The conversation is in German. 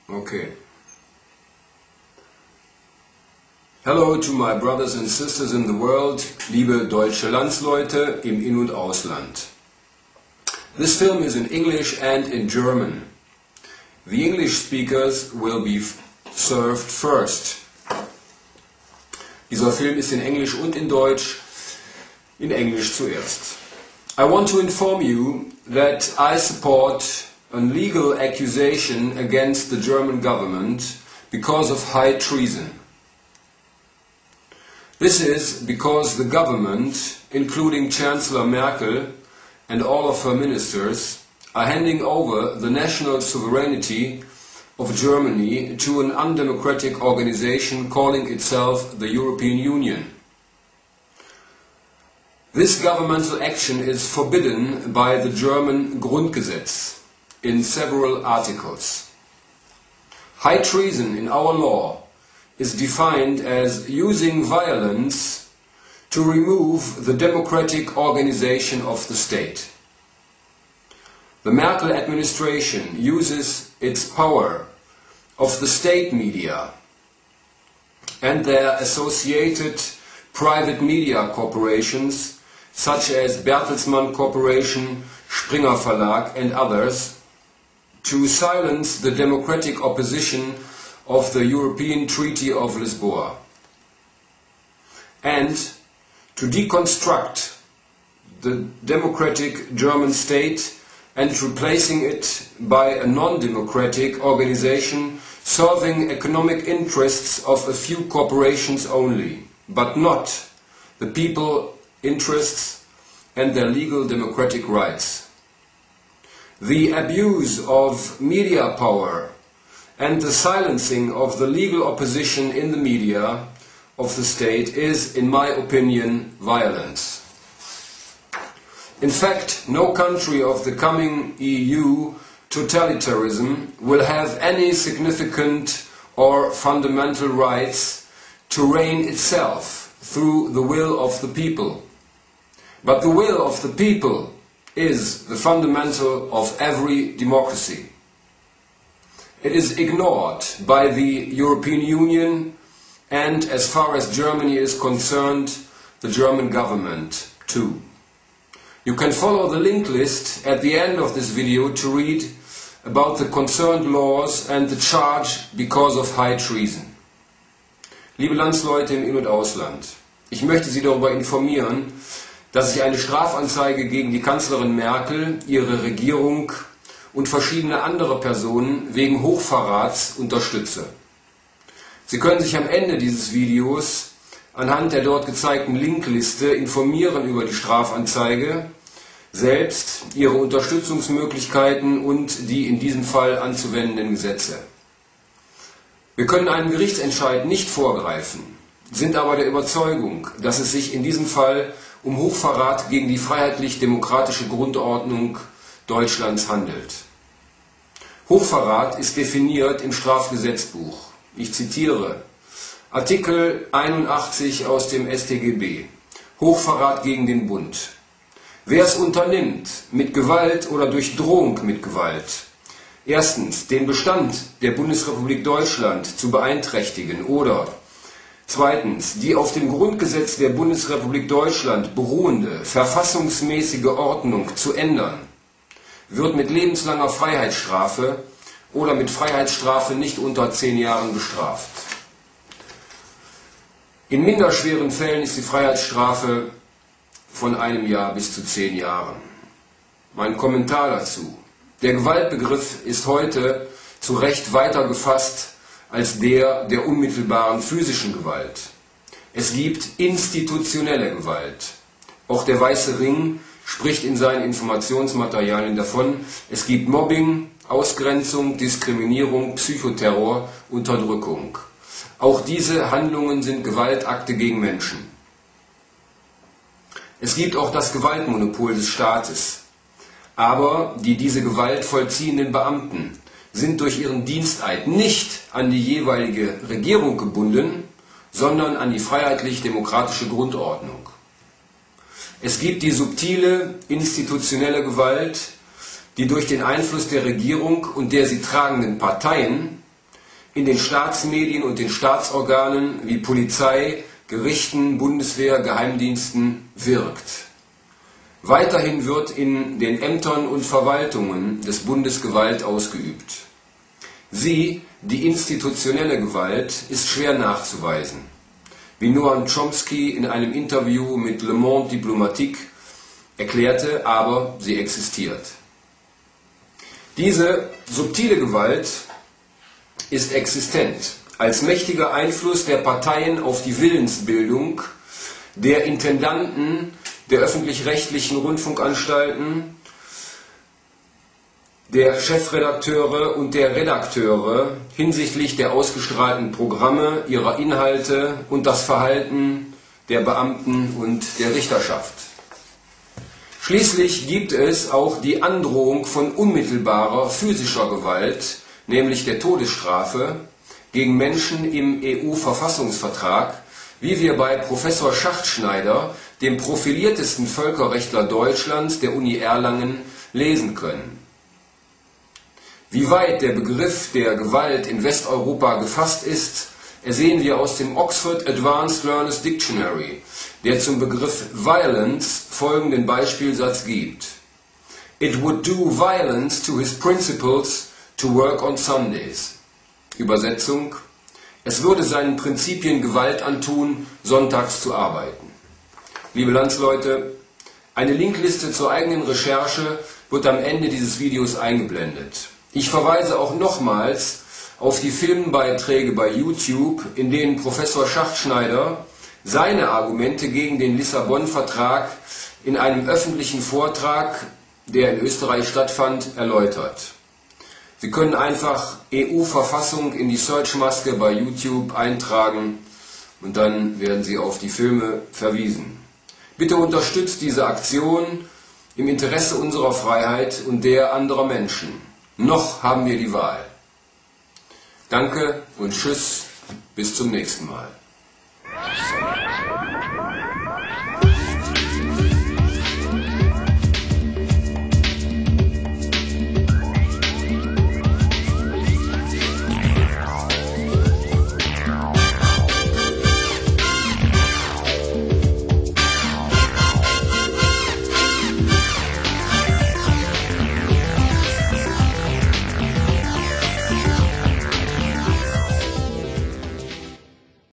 Okay. Hello to my brothers and sisters in the world, liebe deutsche Landsleute im In- und Ausland. This film is in English and in German. The English speakers will be served first. Dieser Film ist in Englisch und in Deutsch. In Englisch zuerst. I want to inform you that I support a legal accusation against the German government because of high treason. This is because the government, including Chancellor Merkel and all of her ministers, are handing over the national sovereignty of Germany to an undemocratic organization calling itself the European Union. This governmental action is forbidden by the German Grundgesetz in several articles. High treason in our law is defined as using violence to remove the democratic organization of the state. The Merkel administration uses its power of the state media and their associated private media corporations such as Bertelsmann Corporation, Springer Verlag and others to silence the democratic opposition of the European Treaty of Lisbon and to deconstruct the democratic German state and replacing it by a non-democratic organization serving economic interests of a few corporations only, but not the people interests and their legal democratic rights. The abuse of media power and the silencing of the legal opposition in the media of the state is, in my opinion, violence. In fact, no country of the coming EU totalitarianism will have any significant or fundamental rights to reign itself through the will of the people. But the will of the people is the fundamental of every democracy. It is ignored by the European Union and, as far as Germany is concerned, the German government too. You can follow the link list at the end of this video to read about the concerned laws and the charge because of high treason. Liebe Landsleute im In- und Ausland, ich möchte Sie darüber informieren, dass ich eine Strafanzeige gegen die Kanzlerin Merkel, ihre Regierung und verschiedene andere Personen wegen Hochverrats unterstütze. Sie können sich am Ende dieses Videos anhand der dort gezeigten Linkliste informieren über die Strafanzeige, selbst, ihre Unterstützungsmöglichkeiten und die in diesem Fall anzuwendenden Gesetze. Wir können einem Gerichtsentscheid nicht vorgreifen, sind aber der Überzeugung, dass es sich in diesem Fall um Hochverrat gegen die freiheitlich-demokratische Grundordnung Deutschlands handelt. Hochverrat ist definiert im Strafgesetzbuch. Ich zitiere Artikel 81 aus dem StGB. Hochverrat gegen den Bund. Wer es unternimmt, mit Gewalt oder durch Drohung mit Gewalt, erstens den Bestand der Bundesrepublik Deutschland zu beeinträchtigen oder zweitens die auf dem Grundgesetz der Bundesrepublik Deutschland beruhende verfassungsmäßige Ordnung zu ändern, wird mit lebenslanger Freiheitsstrafe oder mit Freiheitsstrafe nicht unter 10 Jahren bestraft. In minderschweren Fällen ist die Freiheitsstrafe von 1 Jahr bis zu 10 Jahren. Mein Kommentar dazu. Der Gewaltbegriff ist heute zu Recht weiter gefasst als der der unmittelbaren physischen Gewalt. Es gibt institutionelle Gewalt. Auch der Weiße Ring spricht in seinen Informationsmaterialien davon. Es gibt Mobbing, Ausgrenzung, Diskriminierung, Psychoterror, Unterdrückung. Auch diese Handlungen sind Gewaltakte gegen Menschen. Es gibt auch das Gewaltmonopol des Staates. Aber die diese Gewalt vollziehenden Beamten sind durch ihren Diensteid nicht an die jeweilige Regierung gebunden, sondern an die freiheitlich-demokratische Grundordnung. Es gibt die subtile, institutionelle Gewalt, die durch den Einfluss der Regierung und der sie tragenden Parteien in den Staatsmedien und den Staatsorganen wie Polizei, Gerichten, Bundeswehr, Geheimdiensten wirkt. Weiterhin wird in den Ämtern und Verwaltungen des Bundes Gewalt ausgeübt. Sie, die institutionelle Gewalt, ist schwer nachzuweisen. Wie Noam Chomsky in einem Interview mit Le Monde Diplomatique erklärte, aber sie existiert. Diese subtile Gewalt ist existent als mächtiger Einfluss der Parteien auf die Willensbildung der Intendanten der öffentlich-rechtlichen Rundfunkanstalten, der Chefredakteure und der Redakteure hinsichtlich der ausgestrahlten Programme, ihrer Inhalte und das Verhalten der Beamten und der Richterschaft. Schließlich gibt es auch die Androhung von unmittelbarer physischer Gewalt, nämlich der Todesstrafe, gegen Menschen im EU-Verfassungsvertrag, wie wir bei Professor Schachtschneider, dem profiliertesten Völkerrechtler Deutschlands der Uni Erlangen, lesen können. Wie weit der Begriff der Gewalt in Westeuropa gefasst ist, ersehen wir aus dem Oxford Advanced Learners Dictionary, der zum Begriff Violence folgenden Beispielsatz gibt: It would do violence to his principles to work on Sundays. Übersetzung: Es würde seinen Prinzipien Gewalt antun, sonntags zu arbeiten. Liebe Landsleute, eine Linkliste zur eigenen Recherche wird am Ende dieses Videos eingeblendet. Ich verweise auch nochmals auf die Filmbeiträge bei YouTube, in denen Professor Schachtschneider seine Argumente gegen den Lissabon-Vertrag in einem öffentlichen Vortrag, der in Österreich stattfand, erläutert. Sie können einfach EU-Verfassung in die Search-Maske bei YouTube eintragen und dann werden Sie auf die Filme verwiesen. Bitte unterstützt diese Aktion im Interesse unserer Freiheit und der anderer Menschen. Noch haben wir die Wahl. Danke und tschüss, bis zum nächsten Mal.